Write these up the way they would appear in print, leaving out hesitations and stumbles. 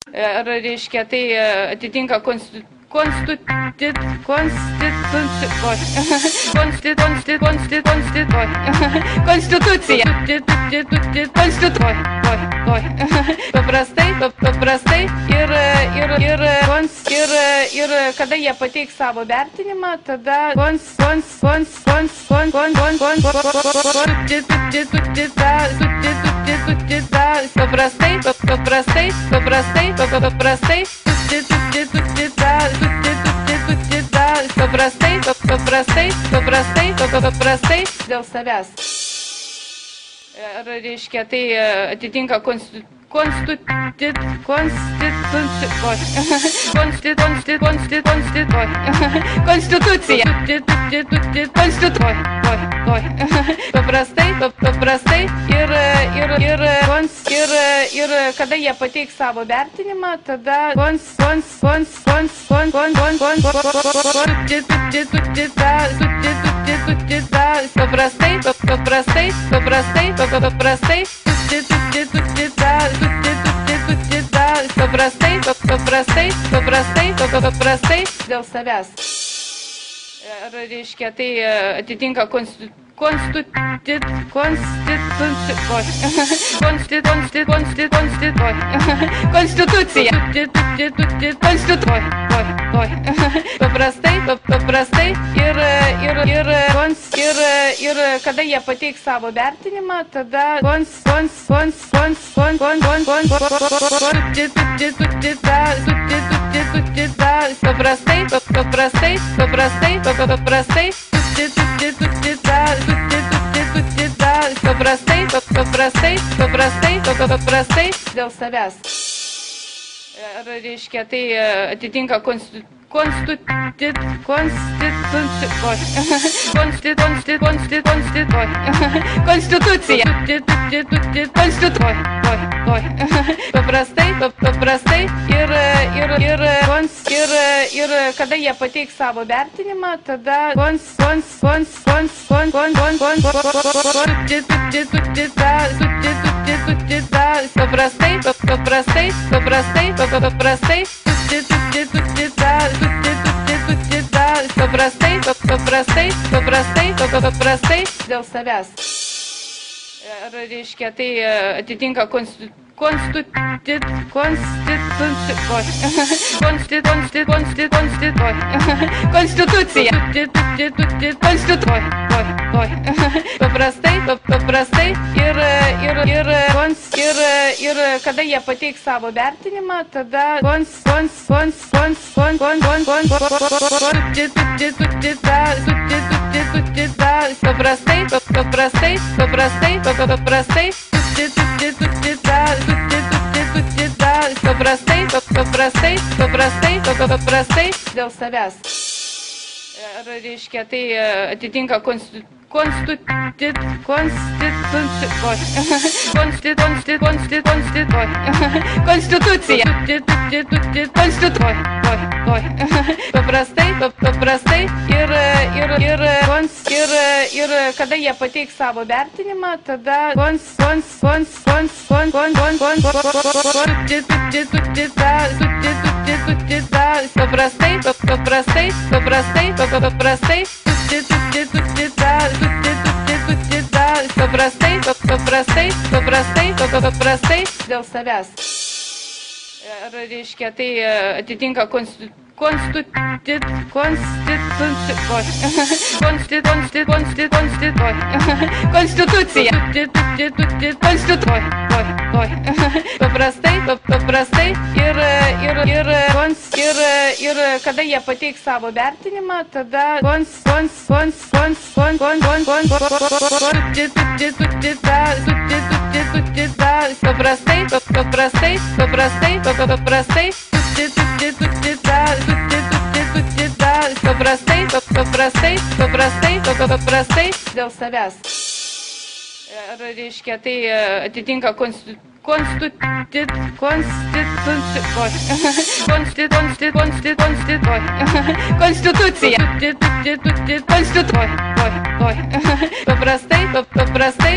Ar reiškia, tai atitinka konstitucija. Paprastai ir kada jie pateiks savo vertinimą, tada paprastai dėl savęs. Ar reiškia, tai atitinka konstitucija. Paprastai ir kada jie pateiks savo vertinimą, tada paprastai dėl savęs. Ar reiškia, tai atitinka konstitucija. Paprastai ir kada jie pateiks savo vertinimą, tada paprastai dėl savęs. Ar reiškia, tai atitinka konstitucija. Paprastai ir kada jie pateiks savo vertinimą, tada paprastai dėl savęs. Ar reiškia, tai atitinka konstitucija. Paprastai ir kada jie pateiks savo vertinimą, tada paprastai dėl savęs. Ar reiškia, tai atitinka konstitucija. Paprastai ir kada jie pateiks savo vertinimą, tada paprastai dėl savęs. Ar reiškia, tai atitinka konstitucija. Paprastai ir kada jie pateiks savo vertinimą, tada paprastai dėl savęs. Reiškia, tai atitinka konstitucija. Paprastai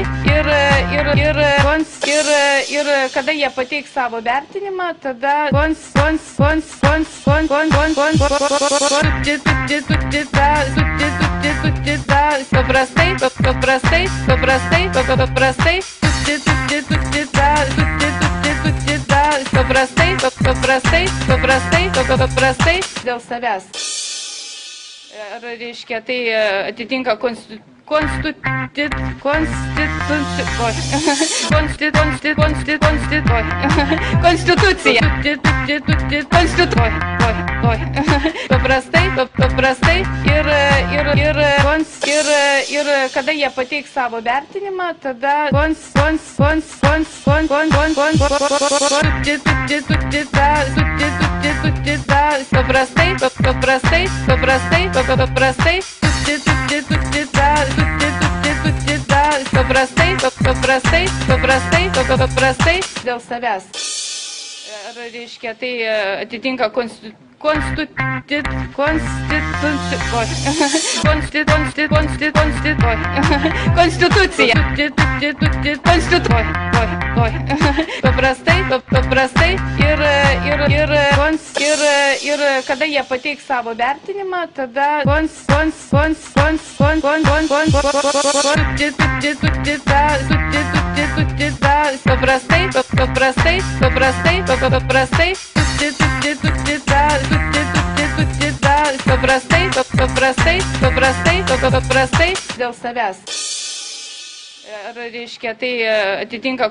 ir kada jie pateiks savo vertinimą, tada paprastai dėl savęs. Reiškia, tai atitinka konstitucija. Paprastai ir kada jie pateiks savo vertinimą, tada paprastai dėl savęs. Reiškia, tai atitinka konstitucija. Paprastai ir kada jie pateiks savo vertinimą, tada paprastai dėl savęs. Reiškia, tai atitinka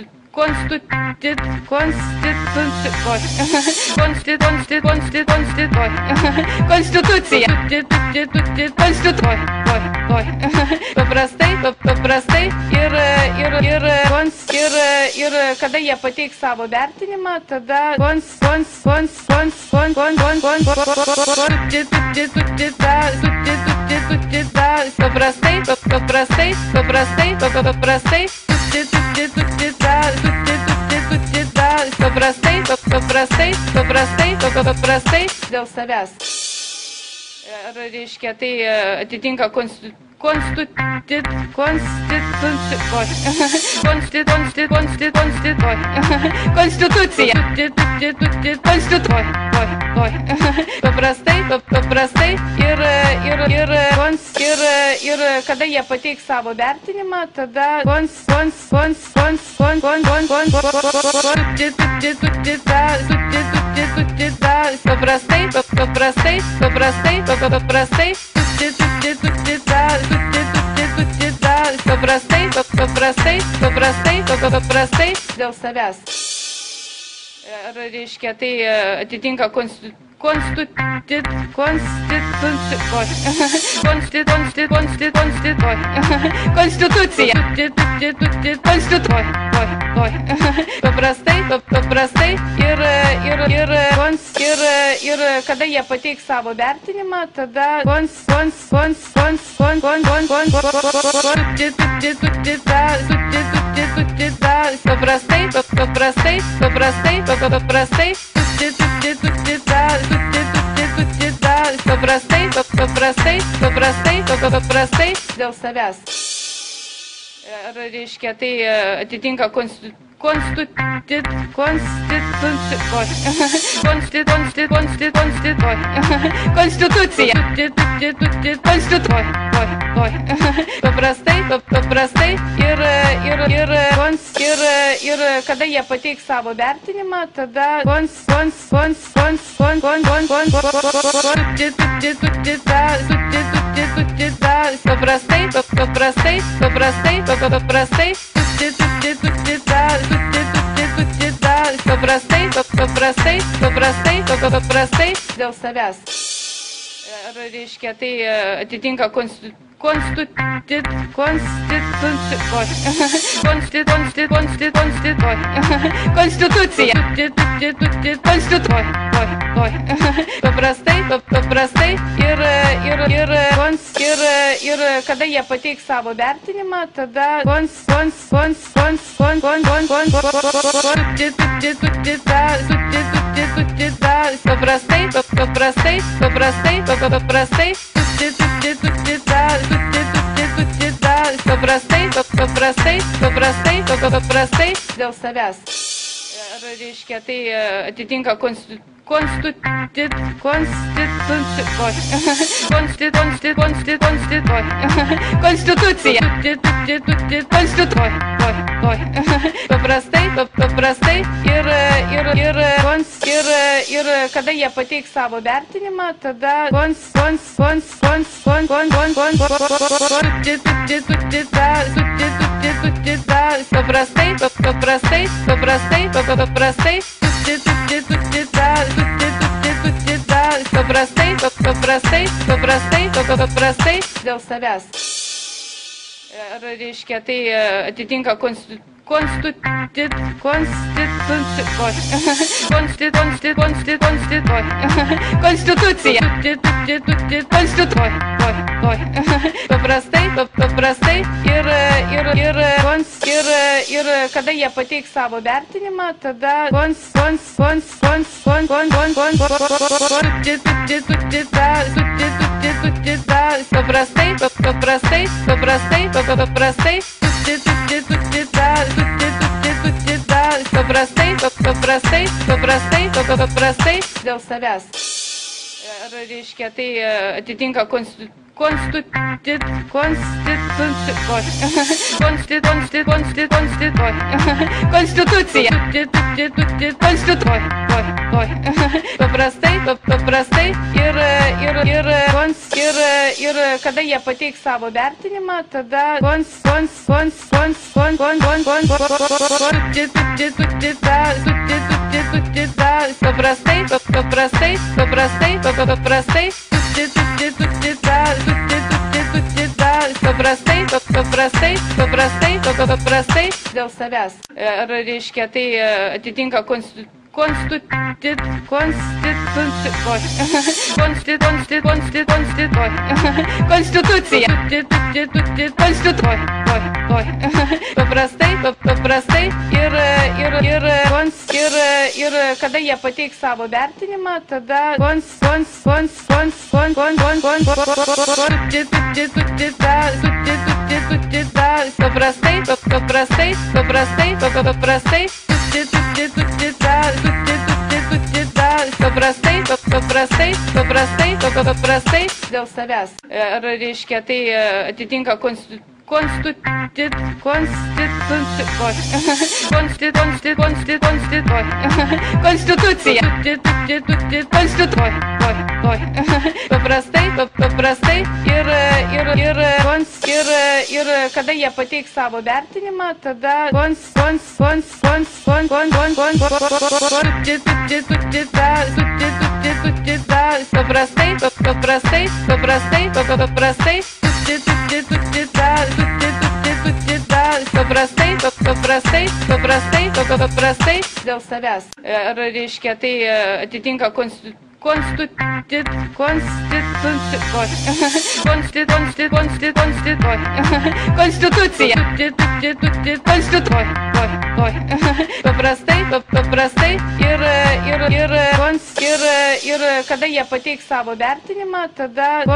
konstitucija. Paprastai ir kada jie pateiks savo vertinimą, tada paprastai dėl savęs. Reiškia, tai atitinka konstitucija. Paprastai ir kada jie pateiks savo vertinimą, tada paprastai dėl savęs. Reiškia, tai atitinka konstitucija. Paprastai ir kada jie pateiks savo vertinimą, tada paprastai dėl savęs. Reiškia, tai atitinka konstitucija. Paprastai ir kada jie pateiks savo vertinimą, tada paprastai dėl savęs. Reiškia, tai atitinka Konstitucija. Paprastai ir kada jie pateiks savo vertinimą, tada paprastai dėl savęs. Reiškia, tai atitinka Konstitucija. Paprastai ir kada jie pateiks savo vertinimą, tada paprastai dėl savęs. Reiškia, tai atitinka Konstitucija. Paprastai ir kada jie pateiks savo vertinimą, tada paprastai dėl savęs. Reiškia, tai atitinka Konstitucija. Paprastai ir kada jie pateiks savo vertinimą, tada paprastai dėl savęs. Reiškia, tai atitinka Konstitucija. Paprastai ir kada jie pateiks savo vertinimą, tada paprastai dėl savęs. Reiškia, tai atitinka Konstitucija. Paprastai ir kada jie pateiks savo vertinimą, tada paprastai dėl savęs. Reiškia, tai atitinka Konstitucija. Paprastai ir kada jie pateiks savo vertinimą, tada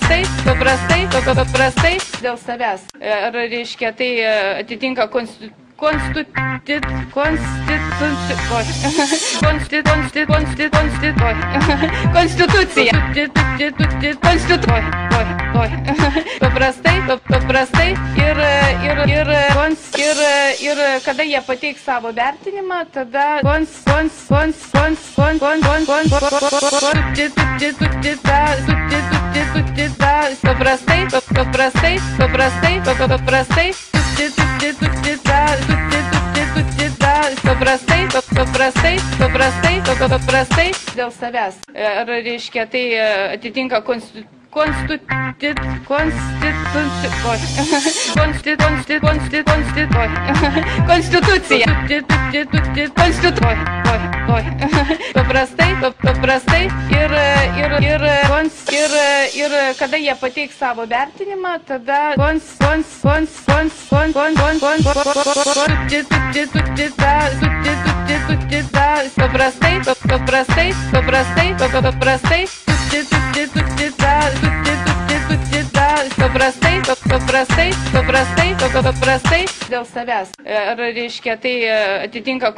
paprastai dėl savęs. Reiškia, tai atitinka Konstitucija. Paprastai ir kada jie pateiks savo vertinimą, tada paprastai dėl savęs. Reiškia, tai atitinka Konstitucija. Paprastai ir kada jie pateiks savo vertinimą, tada paprastai dėl savęs. Reiškia, tai atitinka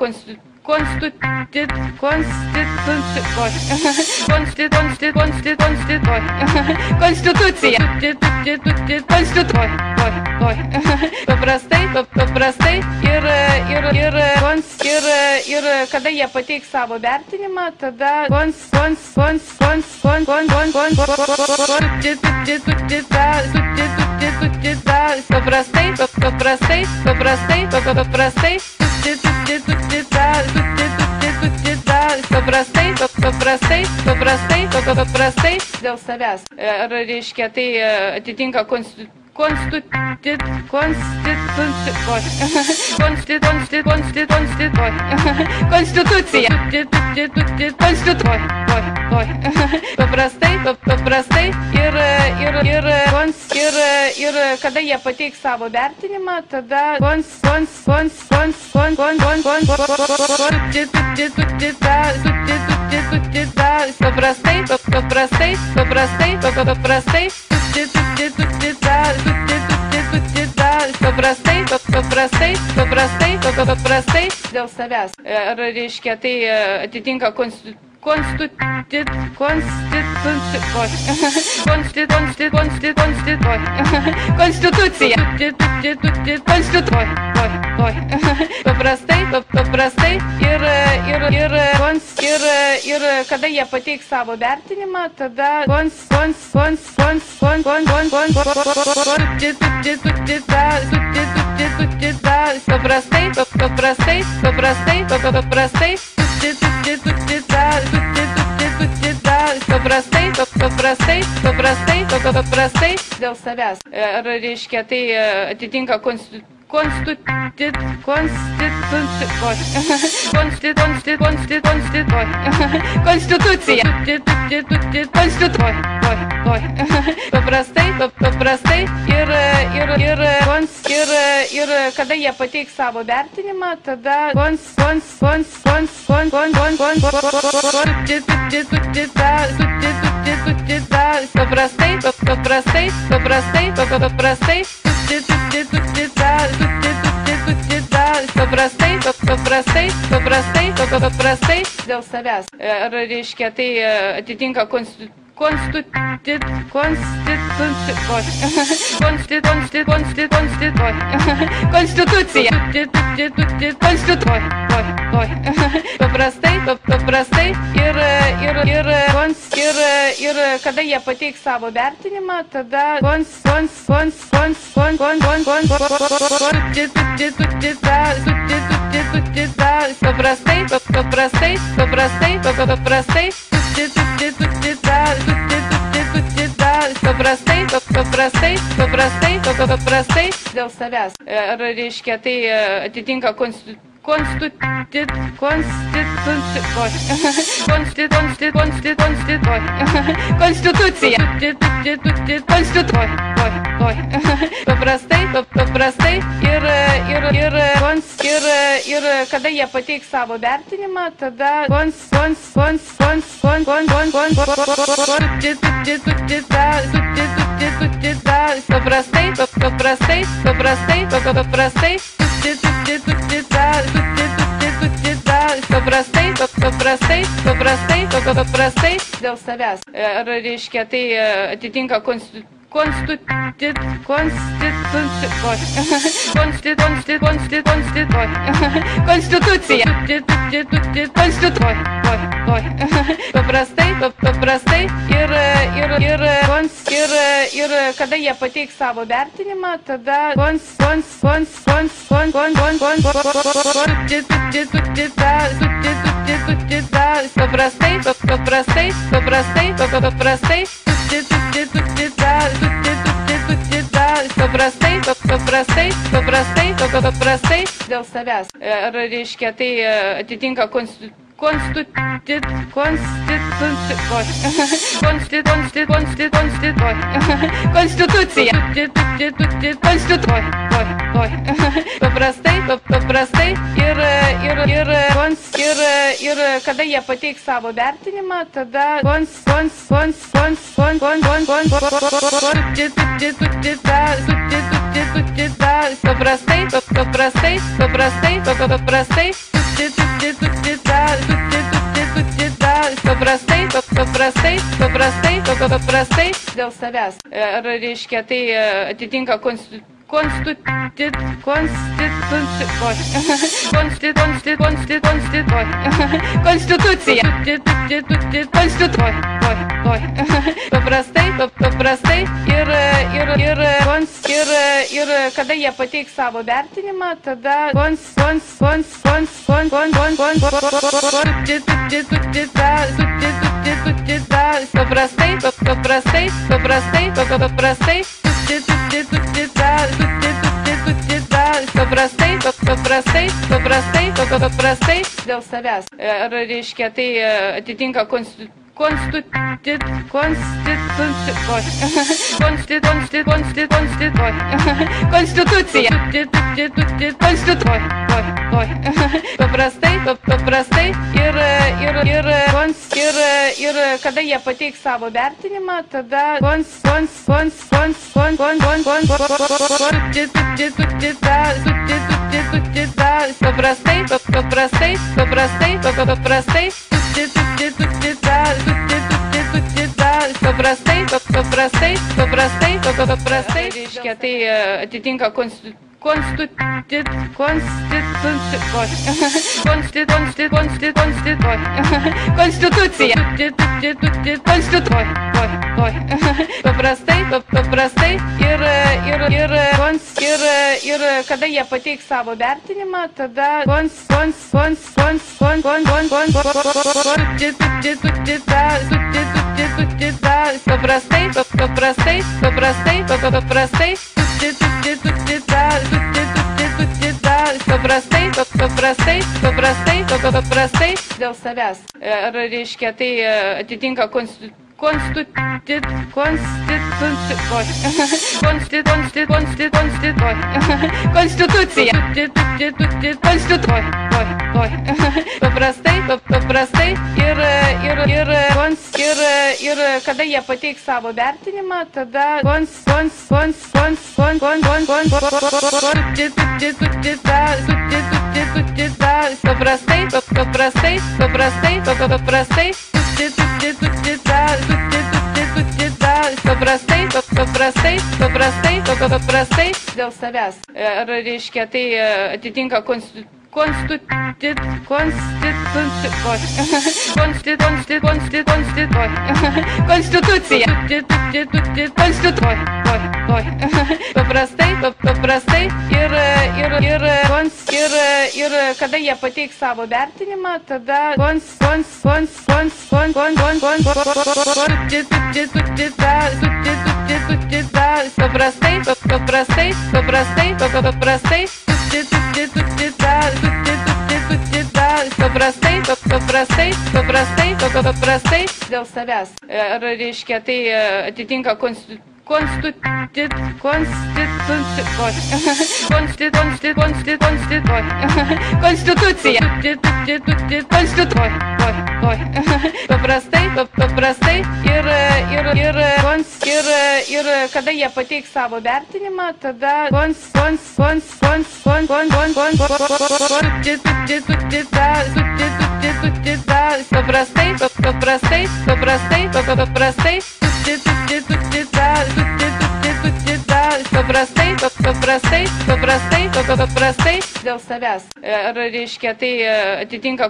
Konstitucija. Paprastai ir kada jie pateiks savo vertinimą, tada paprastai dėl savęs. Reiškia, tai atitinka Konstitucija. Paprastai ir kada jie pateiks savo vertinimą, tada paprastai dėl savęs. Reiškia, tai atitinka Konstitucija. Paprastai ir kada jie pateiks savo vertinimą, tada paprastai dėl savęs. Reiškia, tai atitinka Konstitucija. Paprastai ir kada jie pateiks savo vertinimą, tada paprastai dėl savęs. Reiškia, tai atitinka Konstitucija. Paprastai ir kada jie pateiks savo vertinimą, tada paprastai dėl savęs. Reiškia, tai atitinka Konstitucija. Paprastai ir kada jie pateiks savo vertinimą, tada paprastai paprastai dėl savęs. Ar reiškia, tai atitinka Konstitucija. Paprastai ir kada jie pateiks savo vertinimą, tada paprastai dėl savęs. Ar reiškia, tai atitinka Konstitucija. Paprastai ir kada jie pateiks savo vertinimą, tada paprastai dėl savęs. Ar reiškia, tai atitinka Konstitucija. Paprastai ir kada jie pateiks savo vertinimą, tada paprastai dėl savęs. Ar reiškia, tai atitinka Konstitucija. Paprastai ir kada jie pateiks savo vertinimą, tada paprastai reiškia, tai atitinka Konstitucija. Paprastai ir kada jie pateiks savo vertinimą, tada paprastai dėl savęs. Ar reiškia, tai atitinka Konstitucija. Paprastai ir kada jie pateiks savo vertinimą, tada paprastai dėl savęs. Ar reiškia, tai atitinka Konstitucija. Paprastai ir kada jie pateiks savo vertinimą, tada paprastai dėl savęs. Ar reiškia, tai atitinka Konstitucija. Paprastai ir kada jie pateiks savo vertinimą, tada paprastai, paprastai, paprastai, paprastai, paprastai, paprastai, paprastai, paprastai, dėl savęs. Ar reiškia, tai atitinka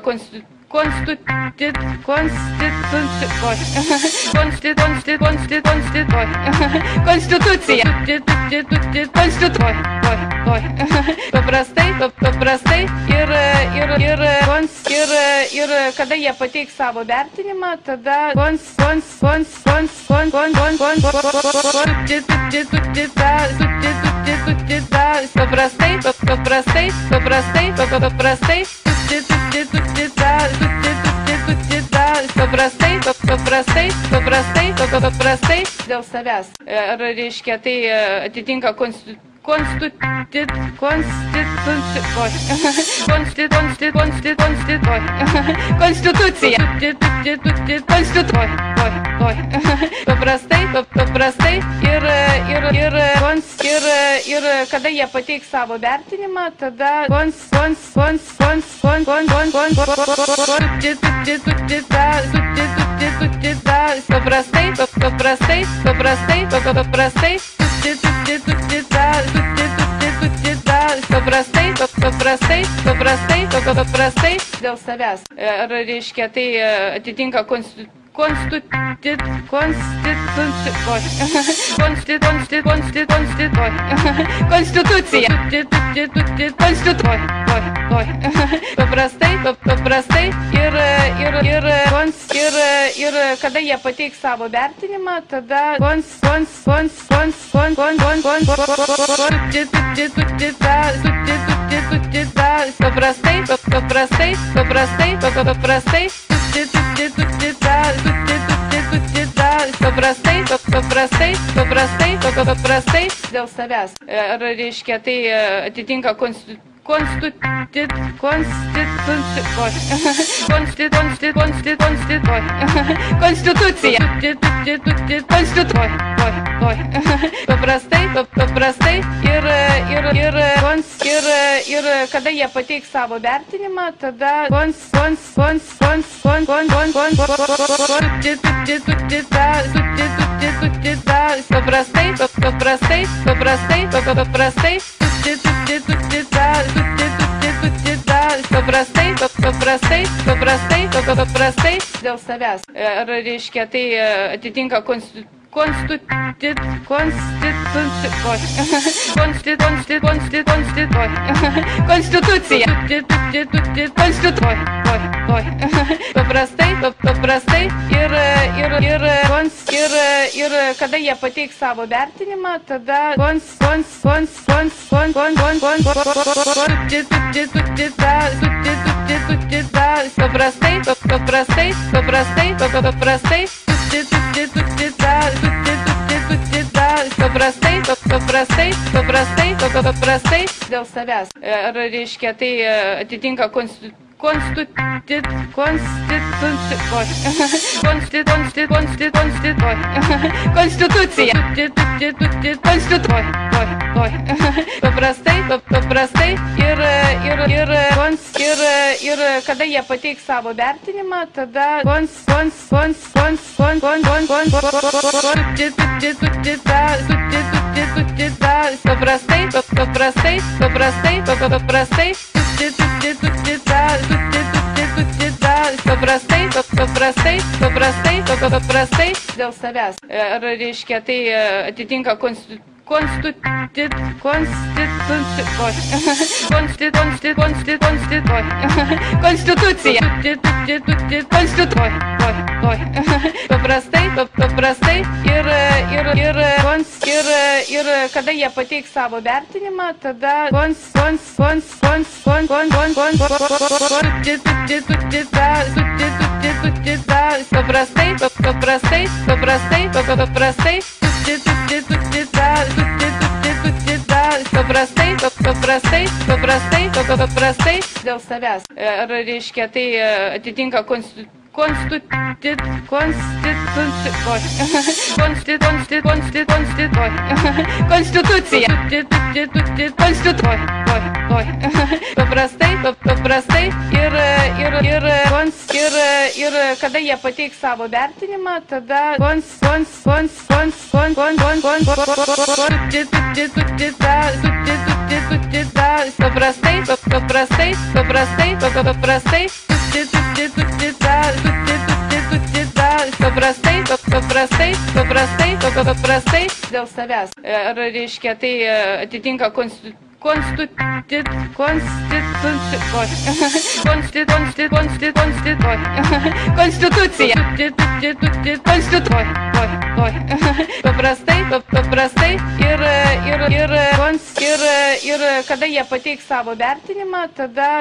Konstitucija. Paprastai, paprastai ir kada jie pateiks savo vertinimą, tada paprastai, paprastai, paprastai, paprastai, paprastai, paprastai, paprastai, dėl savęs. Ar reiškia, tai atitinka Konstitucija. Paprastai, paprastai ir kada jie pateiks savo vertinimą, tada paprastai, paprastai, paprastai, paprastai, paprastai, paprastai, paprastai, dėl savęs. Ar reiškia, tai atitinka Konstitucija. Paprastai, paprastai ir kada jie pateiks savo vertinimą, tada paprastai, paprastai, paprastai, paprastai, paprastai, paprastai, paprastai, paprastai, dėl savęs. Ar reiškia, tai atitinka Konstitucija. Paprastai, paprastai ir kada jie pateiks savo vertinimą, tada paprastai, paprastai, paprastai, paprastai, paprastai, paprastai, paprastai, paprastai, dėl savęs. Ar reiškia, tai atitinka Konstitucija. Paprastai, paprastai ir kada jie pateiks savo vertinimą, tada paprastai, paprastai, paprastai, paprastai, paprastai, paprastai, paprastai, paprastai, dėl savęs. Ar reiškia, tai atitinka Konstitucija. Paprastai, paprastai ir kada jie pateiks savo vertinimą, tada paprastai, paprastai, paprastai, paprastai, paprastai, paprastai, paprastai, paprastai, dėl savęs. Ar reiškia, tai atitinka Konstitucija. Paprastai, paprastai ir kada jie pateiks savo vertinimą, tada paprastai, paprastai, paprastai, paprastai, paprastai, paprastai, paprastai, paprastai, dėl savęs. Ar reiškia, tai atitinka Konstitucija. paprastai ir kada jie pateiks savo vertinimą, tada paprastai dėl savęs. Ar reiškia, tai atitinka konstitucija. Paprastai ir kada jie pateiks savo vertinimą, tada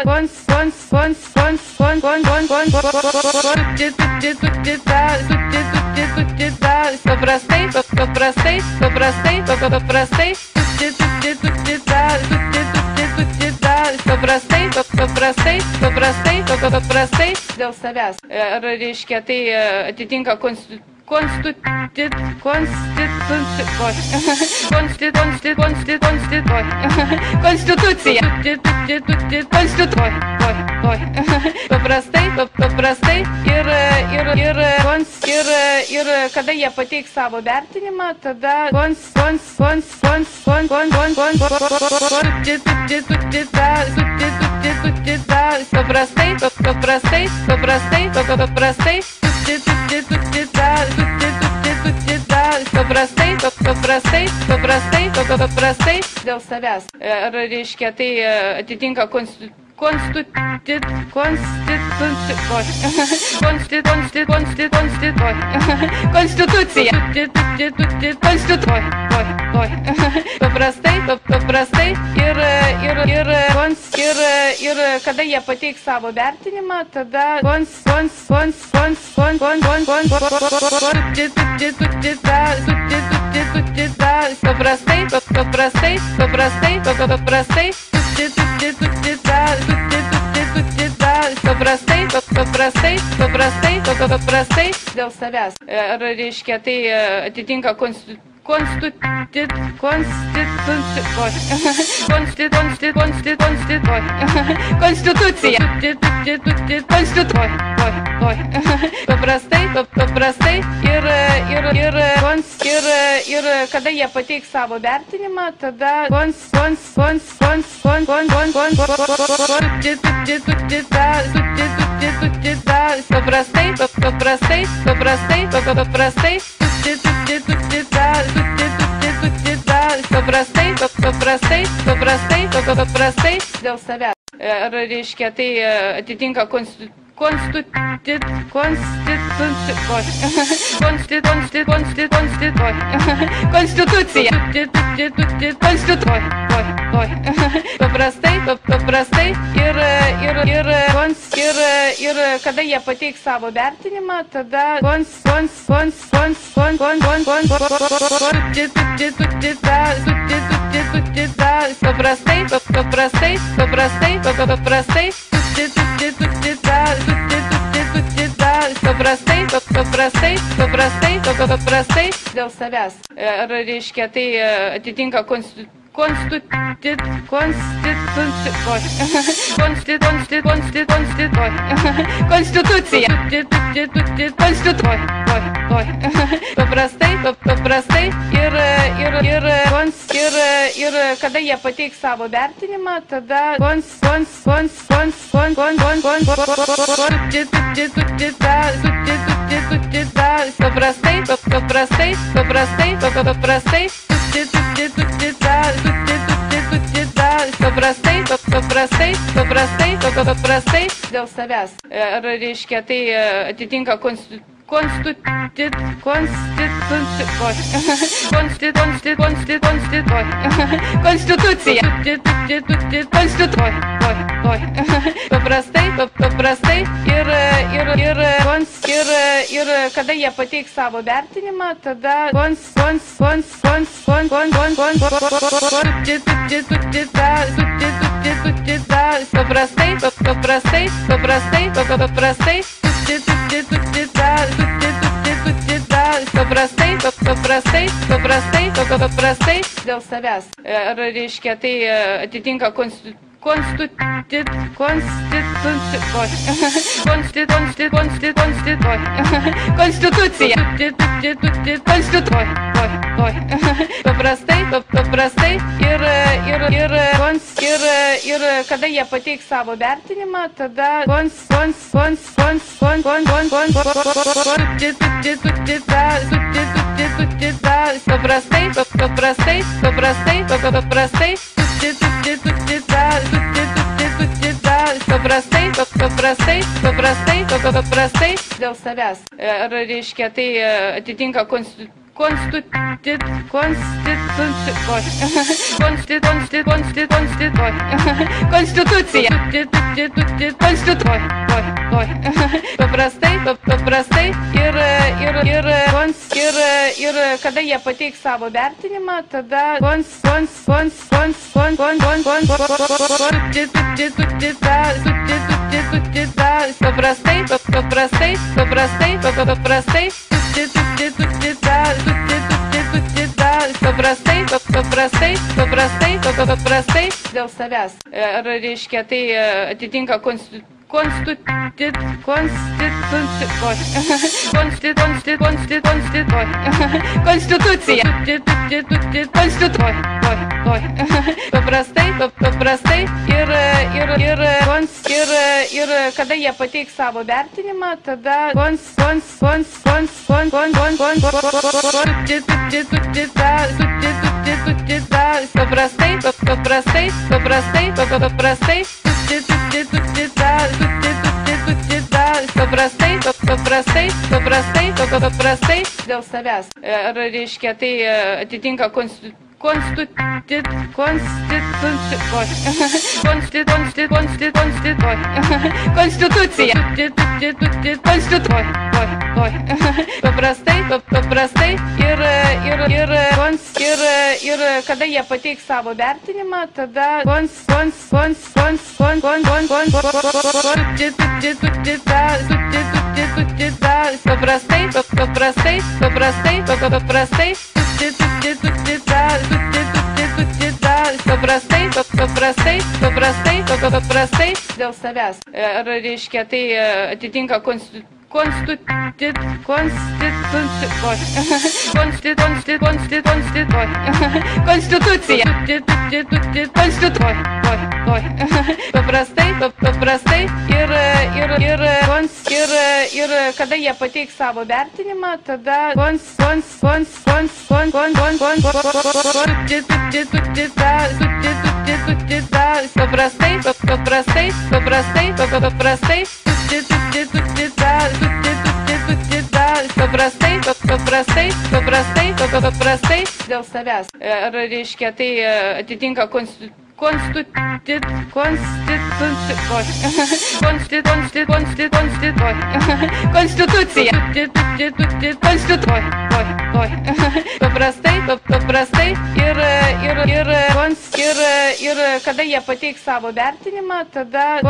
paprastai dėl savęs. Ar reiškia, tai atitinka konstitucija. Paprastai ir kada jie pateiks savo vertinimą, tada paprastai dėl savęs. Ar reiškia, tai atitinka konstitucija. Paprastai ir kada jie pateiks savo vertinimą, tada paprastai dėl savęs. Ar reiškia, tai atitinka konstitucija. Paprastai ir kada jie pateiks savo vertinimą, tada paprastai dėl savęs. Ar reiškia, tai atitinka konstitucija. Paprastai ir kada jie pateiks savo vertinimą, tada paprastai dėl savęs. Ar reiškia, tai atitinka konstitucija. Paprastai ir kada jie pateiks savo vertinimą, tada paprastai dėl savęs. Ar reiškia, tai atitinka konstitucija. Paprastai ir kada jie pateiks savo vertinimą, tada paprastai dėl savęs. Ar reiškia, tai atitinka konstitucija. Konstitucija. Paprastai ir kada jie pateiks savo vertinimą, tada paprastai dėl savęs. Reiškia, tai atitinka Konstitucija. Paprastai ir kada jie pateiks savo vertinimą, tada paprastai dėl savęs. Reiškia, tai atitinka Konstitucija. Paprastai ir kada jie pateiks savo vertinimą, tada paprastai dėl savęs. Reiškia, tai atitinka Konstitucija. Paprastai ir kada jie pateiks savo vertinimą, tada paprastai dėl savęs. Reiškia, tai atitinka Konstitucija. Paprastai ir kada jie pateiks savo vertinimą, tada paprastai dėl savęs. Reiškia, tai atitinka Konstitucija. Paprastai ir kada jie pateiks savo vertinimą, tada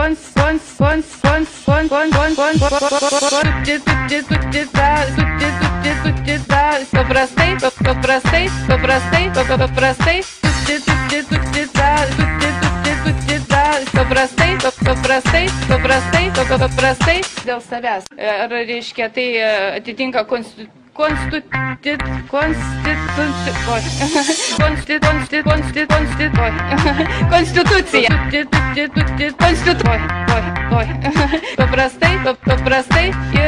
paprastai dėl savęs. Reiškia, tai atitinka Konstitucija. Paprastai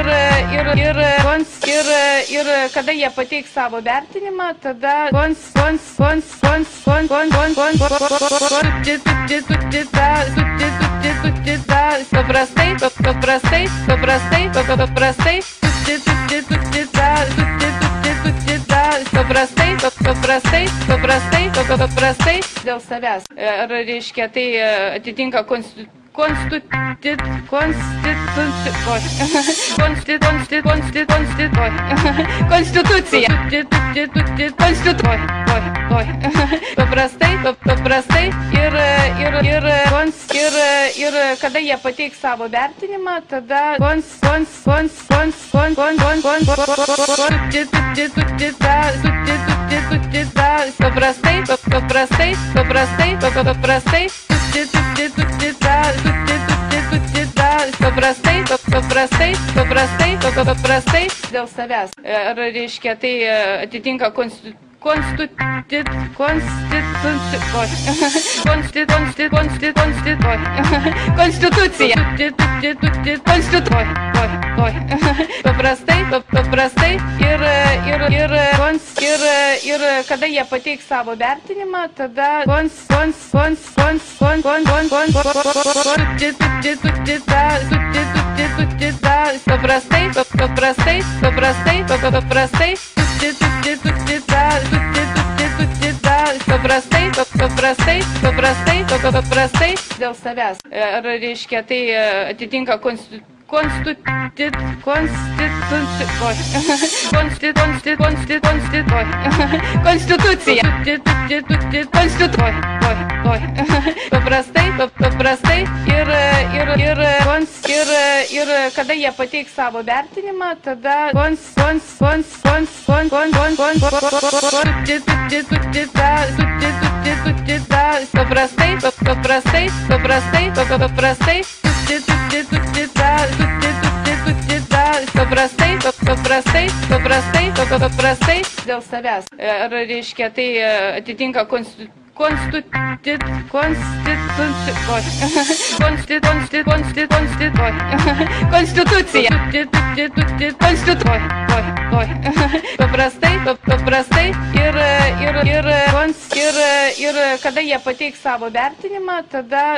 ir kada jie pateiks savo vertinimą, tada paprastai dėl savęs. Reiškia, tai atitinka Konstitucija. Paprastai ir kada jie pateiks savo vertinimą, tada paprastai paprastai dėl savęs. Ar reiškia, tai atitinka Konstitucija. Paprastai ir kada jie pateiks savo vertinimą, tada paprastai dėl savęs. Ar reiškia, tai atitinka Konstitucija. Paprastai ir kada jie pateiks savo vertinimą, tada paprastai dėl savęs. Ar reiškia, tai atitinka Konstitucija. Paprastai ir kada jie pateiks savo vertinimą, tada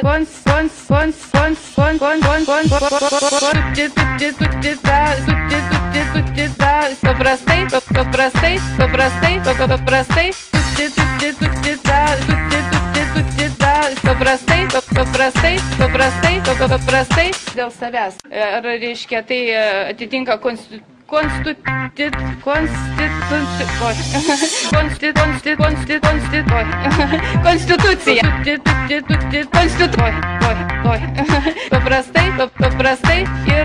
paprastai dėl savęs. Ar reiškia, tai atitinka Konstitucija. Paprastai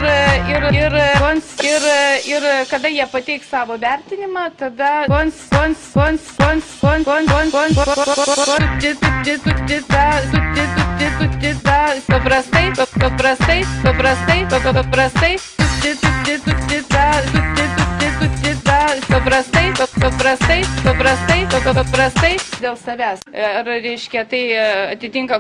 ir kada jie pateiks savo vertinimą, tada paprastai dėl savęs. Ar reiškia, tai atitinka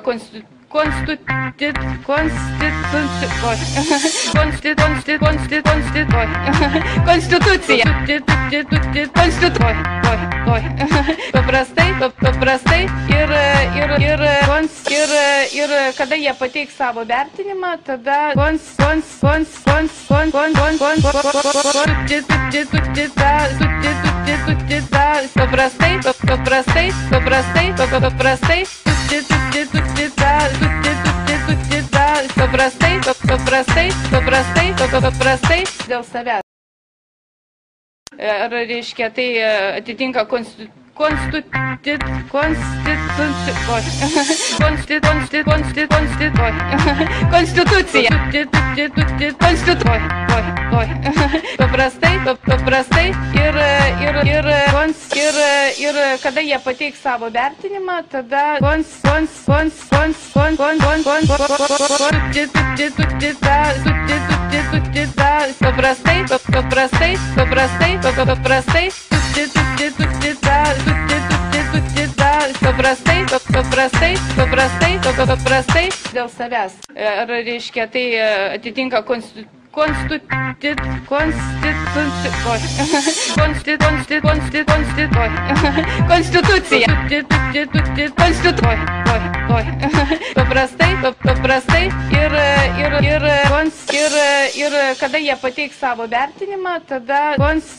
Konstitucija. Paprastai ir kada jie pateiks savo vertinimą, tada paprastai dėl savęs. Ar reiškia, tai atitinka Konstitucija. Paprastai ir kada jie pateiks savo vertinimą, tada paprastai dėl savęs. Ar reiškia, tai atitinka Konstitucija. Paprastai ir kada jie pateiks savo vertinimą, tada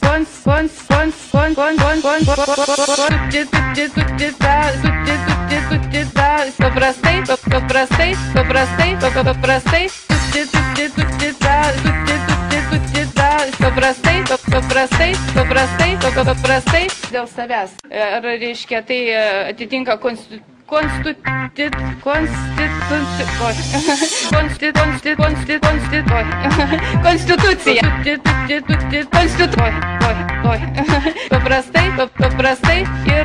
paprastai dėl savęs. Ar reiškia, tai atitinka Konstitucija. paprastai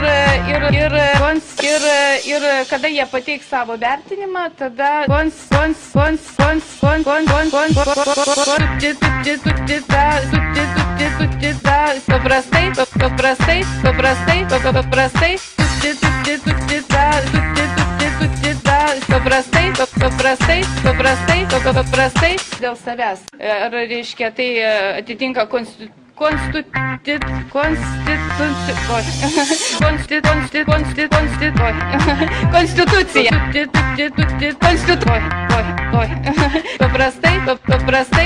ir kada jie pateiks savo vertinimą, tada paprastai dėl savęs. Ar reiškia, tai atitinka konstitucija. Paprastai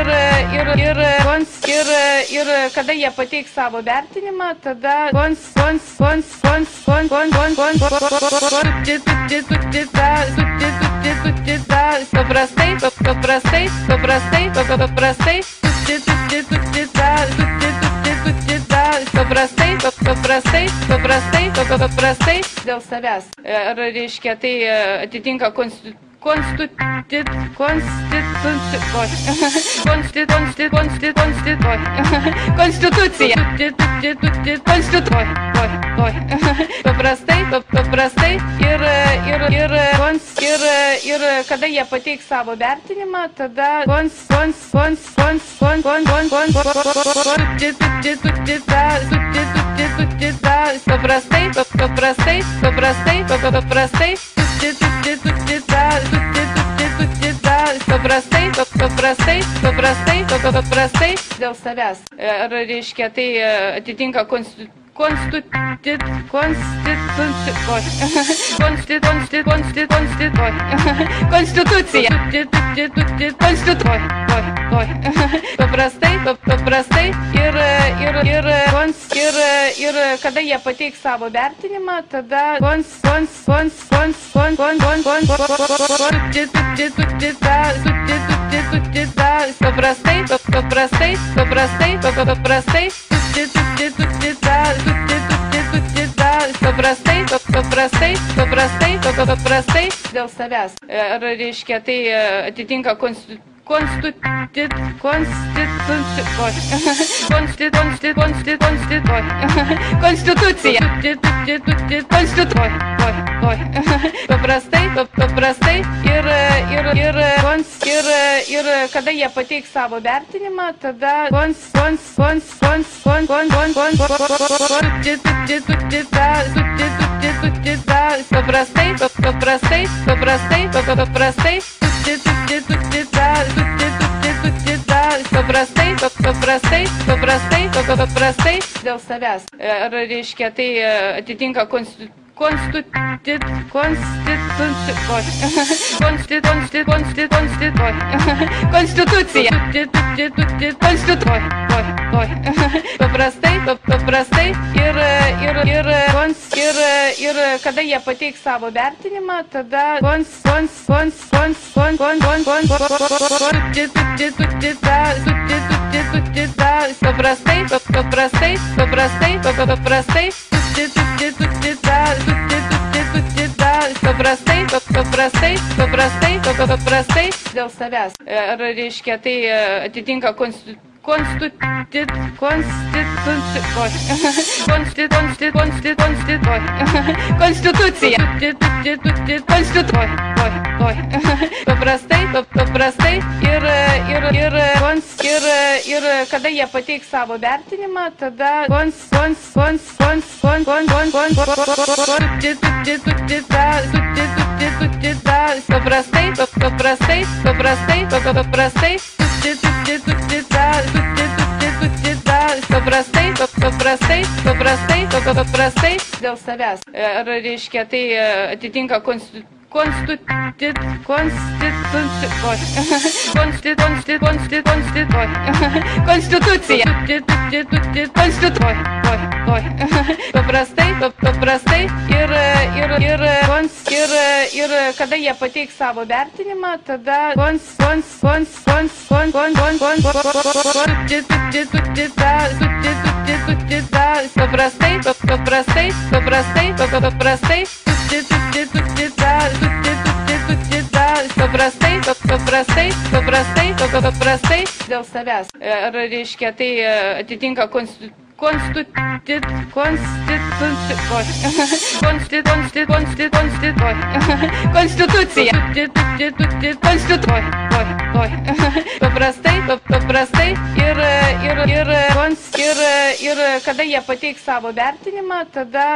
ir kada jie pateiks savo vertinimą, tada paprastai dėl savęs. Ar reiškia, tai atitinka konstitucija. Paprastai ir kada jie pateiks savo vertinimą, tada paprastai dėl savęs. Ar reiškia, tai atitinka konstitucija. Paprastai ir kada jie pateiks savo vertinimą, tada paprastai dėl savęs. Ar reiškia, tai atitinka konstitucija. Paprastai ir kada jie pateiks savo vertinimą, tada paprastai dėl savęs. Ar reiškia, tai atitinka konstitucija. Paprastai ir kada jie pateiks savo vertinimą, tada paprastai dėl savęs. Ar reiškia, tai atitinka konstitucija. Paprastai ir kada jie pateiks savo vertinimą, tada paprastai dėl savęs. Ar reiškia, tai atitinka konstitucija. Paprastai ir kada jie pateiks savo vertinimą, tada paprastai paprastai dėl savęs. Reiškia, tai atitinka Paprastai ir kada jie pateiks savo vertinimą, tada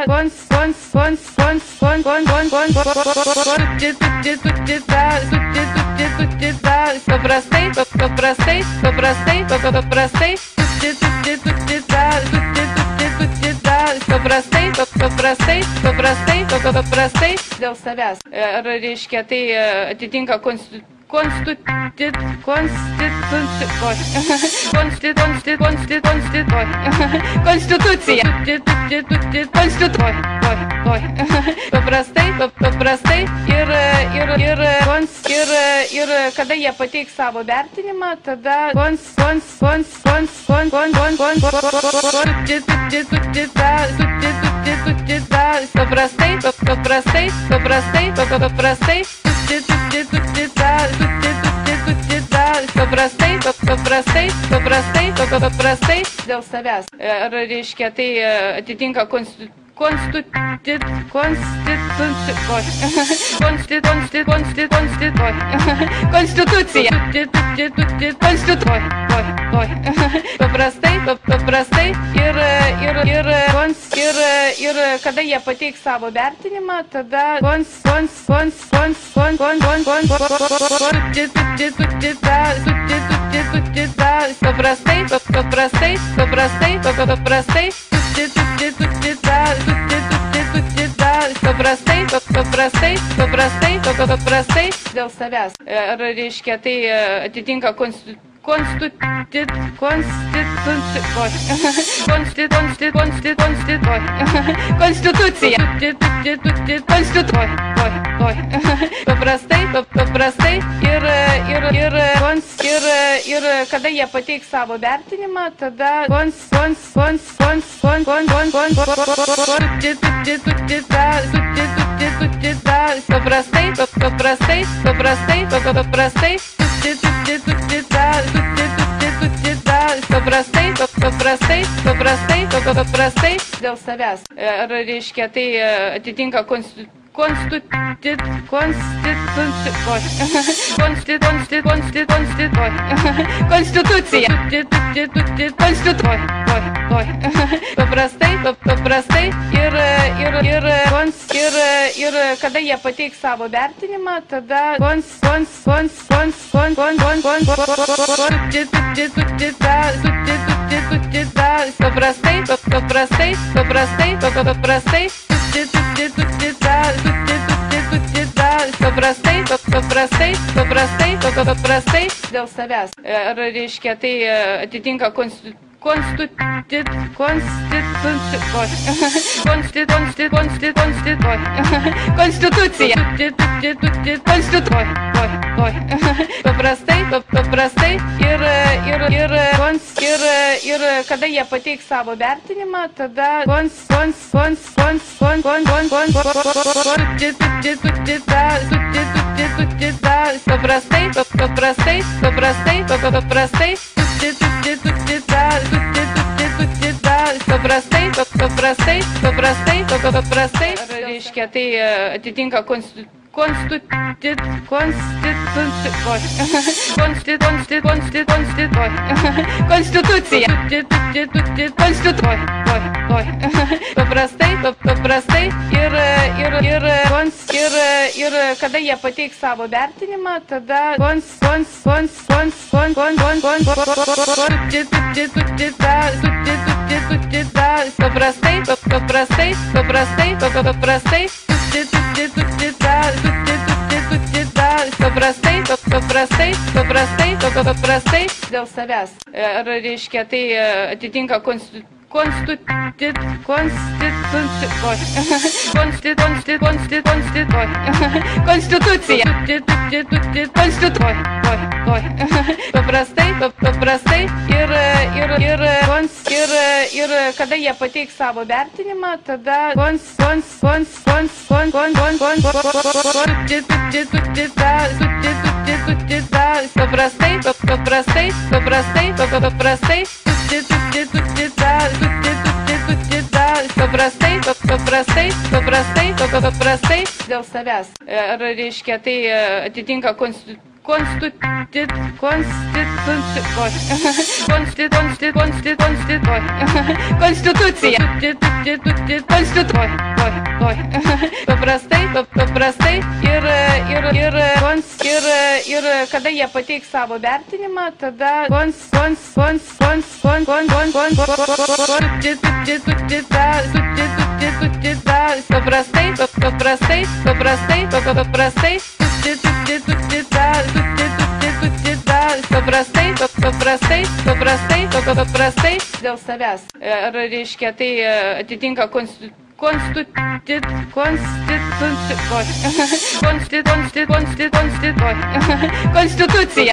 paprastai dėl savęs. Reiškia, tai atitinka Konstitucija. Paprastai ir kada jie pateiks savo vertinimą, tada paprastai dėl savęs. Reiškia, tai atitinka Konstitucija. Paprastai ir kada jie pateiks savo vertinimą, tada paprastai dėl savęs. Reiškia, tai atitinka Konstitucija. Paprastai ir kada jie pateiks savo vertinimą, tada paprastai dėl savęs. Reiškia, tai atitinka Konstitucija. Paprastai ir kada jie pateiks savo vertinimą, tada paprastai dėl savęs. Reiškia, tai atitinka Konstitucija. Paprastai ir kada jie pateiks savo vertinimą, tada paprastai reiškia, tai atitinka Konstitucija. Paprastai ir kada jie pateiks savo vertinimą, tada paprastai dėl savęs. Reiškia, tai atitinka Konstitucija. Paprastai ir kada jie pateiks savo vertinimą, tada paprastai, paprastai, paprastai, paprastai, paprastai, paprastai, paprastai, paprastai dėl savęs. Ar reiškia, tai atitinka Konstitucija. Paprastai, paprastai ir kada jie pateiks savo vertinimą, tada paprastai, paprastai, paprastai, paprastai, paprastai dėl savęs. Ar reiškia, tai atitinka Konstitucija.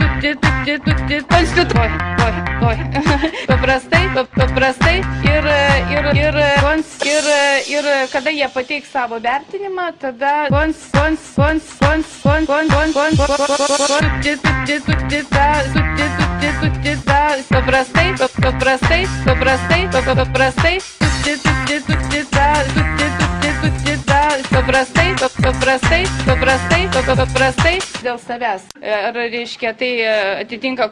Paprastai, paprastai ir kada jie pateiks savo vertinimą, tada paprastai, paprastai, paprastai, paprastai, paprastai dėl savęs. Ar reiškia, tai atitinka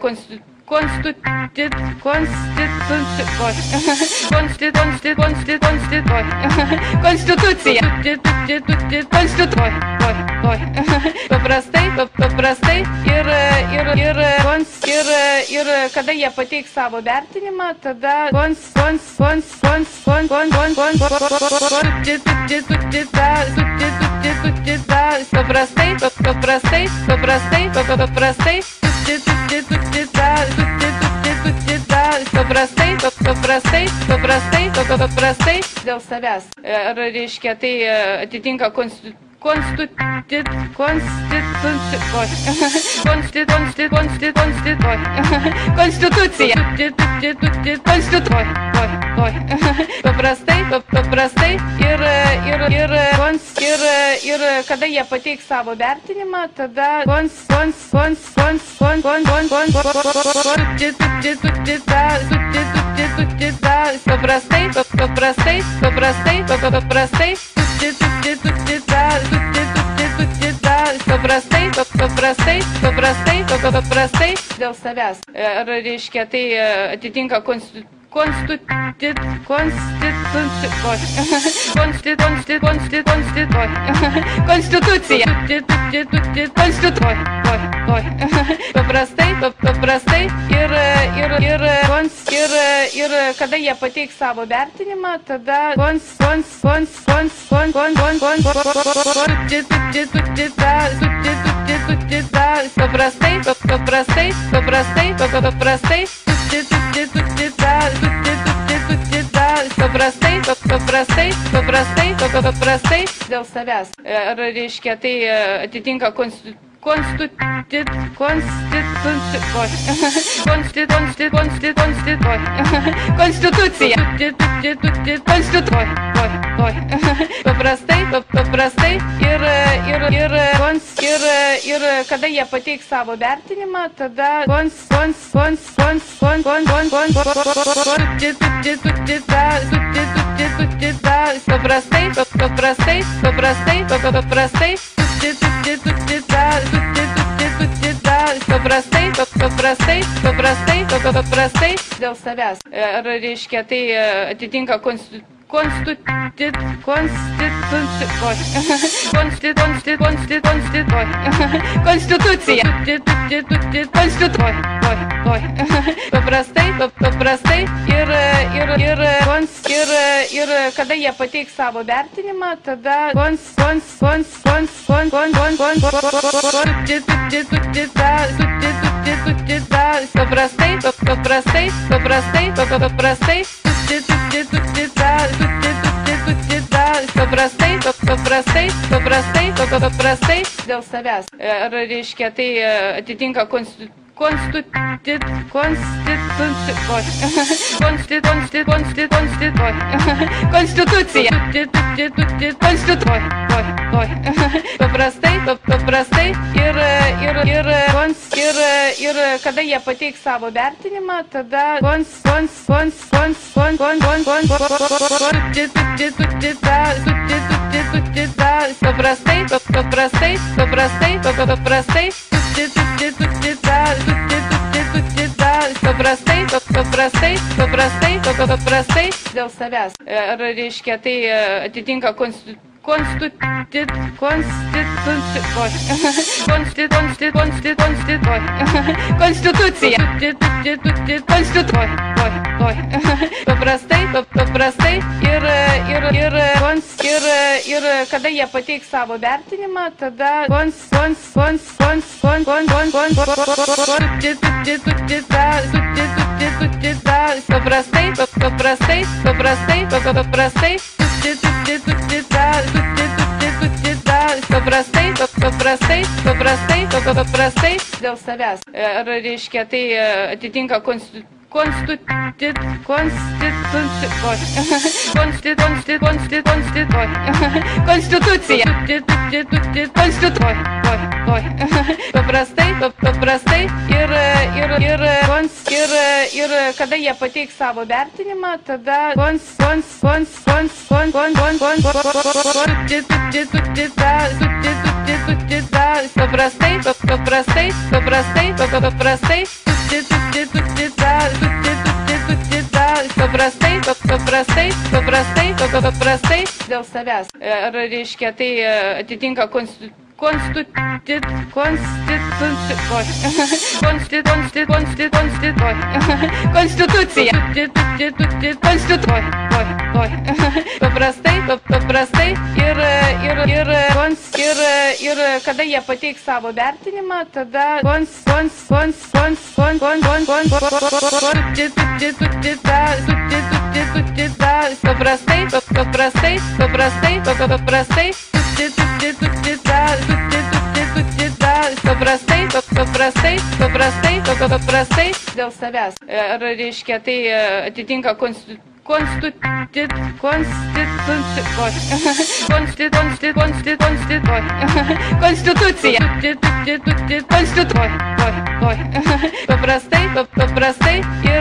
Konstitucija. Paprastai, paprastai ir kada jie pateiks savo vertinimą, tada paprastai, paprastai, paprastai, paprastai, paprastai dėl savęs. Ar reiškia, tai atitinka Konstitucija. Paprastai, paprastai ir kada jie pateiks savo vertinimą, tada paprastai, paprastai, paprastai, paprastai, paprastai dėl savęs. Ar reiškia, tai atitinka Konstitucija. Paprastai, paprastai ir kada jie pateiks savo vertinimą, tada paprastai, paprastai, paprastai, paprastai, paprastai dėl savęs. Ar reiškia, tai atitinka Konstitucija. Paprastai, paprastai ir kada jie pateiks savo vertinimą, tada paprastai, paprastai, paprastai, paprastai, paprastai dėl savęs. Ar reiškia, tai atitinka Konstitucija. Paprastai, paprastai ir kada jie pateiks savo vertinimą, tada paprastai, paprastai, paprastai, paprastai, paprastai dėl savęs. Ar reiškia, tai atitinka Konstitucija. Paprastai, paprastai ir ir kada jie pateiks savo vertinimą, tada paprastai dėl savęs. Ar reiškia, tai atitinka Konstitucija. Paprastai ir kada jie pateiks savo vertinimą, tada paprastai dėl savęs. Ar reiškia, tai atitinka Konstitucija. Paprastai ir kada jie pateiks savo vertinimą, tada paprastai dėl savęs. Ar reiškia, tai atitinka Konstitucija. Paprastai ir kada jie pateiks savo vertinimą, tada paprastai dėl savęs. Ar reiškia, tai atitinka Konstitucija. Paprastai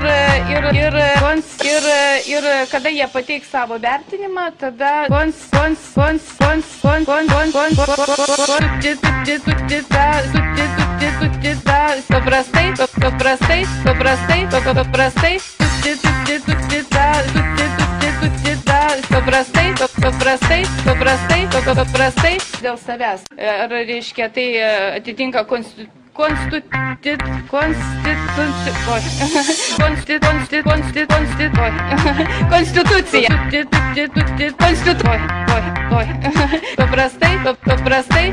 ir kada jie pateiks savo vertinimą, tada paprastai dėl savęs. Ar reiškia, tai atitinka Konstitucija. Paprastai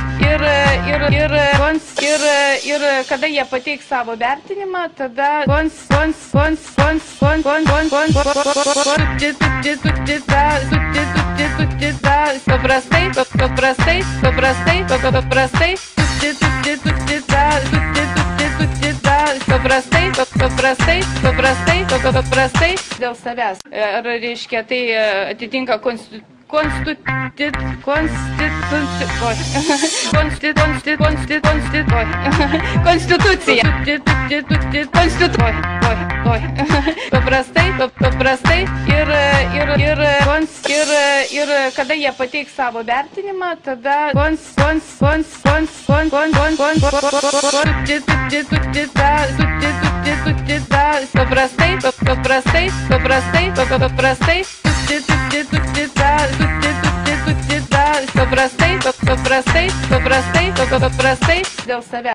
ir kada jie pateiks savo vertinimą, tada paprastai dėl savęs. Ar reiškia, tai atitinka Konstitucija. Paprastai ir kada jie pateiks savo vertinimą, tada paprastai dėl savęs.